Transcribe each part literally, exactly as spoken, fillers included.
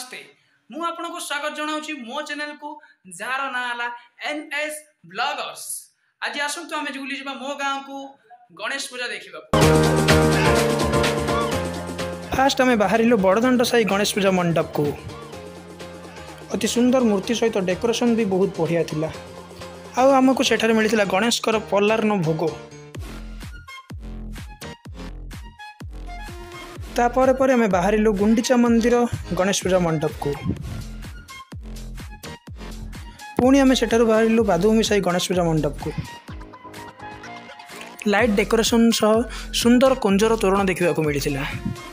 नमस्ते मु आपनको स्वागत जनाऊँगी मो चैनल को जार ना है एनएस ब्लॉगर्स। आज आसतु आम बुली जा मो गाँव को गणेश पूजा देखा। फास्ट आम बाहर बड़दाण्ड साई गणेश पूजा मंडप को अति सुंदर मूर्ति सहित डेकोरेशन भी बहुत बढ़िया थिला। आमको सेठारे मिलता गणेश कर पलारन भोग। तापर पर आम बाहर गुंडीचा मंदिर गणेश पूजा मंडप को पुणी आम सेठार बाहर बादुमी साई गणेश पूजा मंडप को लाइट डेकोरेशन सह सुंदर कुंजर तोरण देखा मिलता।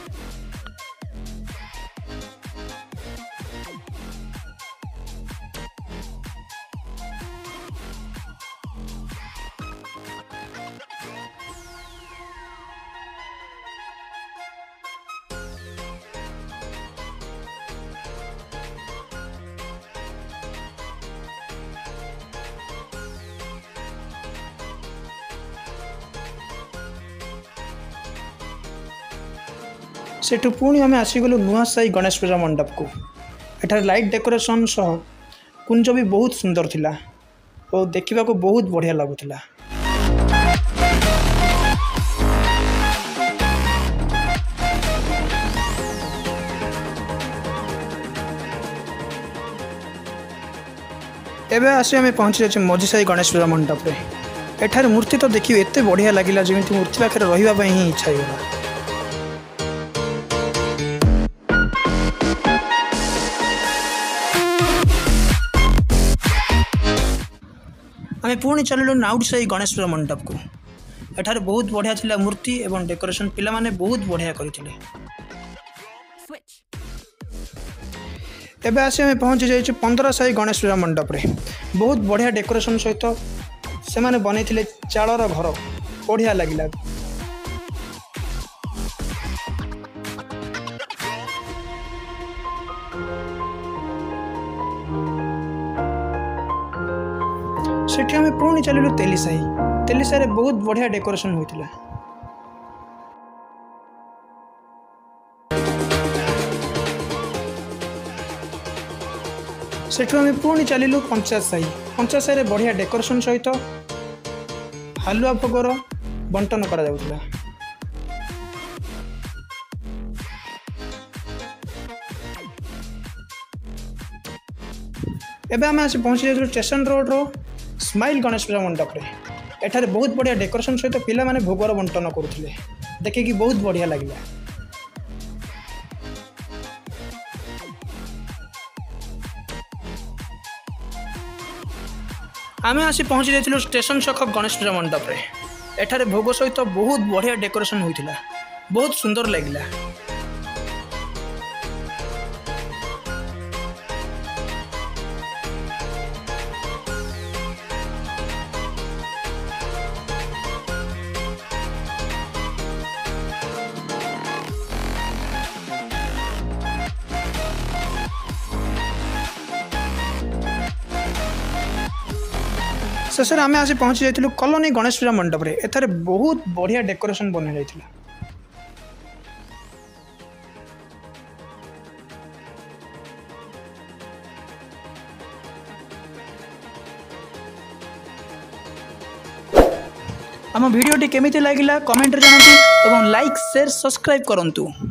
सेठू पुणी आम आसीगलु नुआ साई गणेश पूजा मंडप को। एठार लाइट डेकोरेशन सह कुंज भी बहुत सुंदर थिला और देखा को बहुत बढ़िया लगुला। एबे आसी आम पहुँची जाए मझी साई गणेश पूजा मंडप रे। एठार मूर्ति तो देखिए एते बढ़िया लगिला जमी मूर्ति पाखे रहा ही इच्छा होगा। आम पुणी चलू नाउट साई गणेश पूजा मंडप को। एठार बहुत बढ़िया थिला मूर्ति एवं डेकोरेशन पिला माने बहुत बढ़िया करथिले। एबे आसी आम पहुँची जाइए पंद्रह साई गणेश पूजा मंडप रे। बहुत बढ़िया डेकोरेशन सहित से माने बनैथिले चालर घर बढ़िया लगिला। सेठी आम पुणी चलू तेलीसाई। तेलीसाई बहुत बढ़िया डेकोरेशन होता। सेठू आम पुणी चलू पंचायत साई। पंचायत साई बढ़िया डेकोरेशन सहित हालुआ भोगर बंटन करा जाउथला। एबे आम आसी पहुँची जाइए स्टेशन रोड रो स्माइल गणेश पूजा मंडप रे। एठारे बहुत बढ़िया डेकोरेशन सहित पिला माने भोगर बंटन करुथिले देखिए बहुत बढ़िया लगिला। आमे आसी पहुँची जाइए स्टेशन छक गणेश पूजा मंडप रे। एठारे भोग सहित बहुत बढ़िया डेकोरेशन होइथिला बहुत सुंदर लगिला। शेष आम आसी पहुँची जाइलु कॉलोनी गणेश पूजा मंडप रे। एथारे बहुत बढ़िया डेकोरेशन बना जाइथिला। आम वीडियोटी केमिति लागिला कमेंट रे जानतु एवं लाइक शेयर सब्सक्राइब करंतु।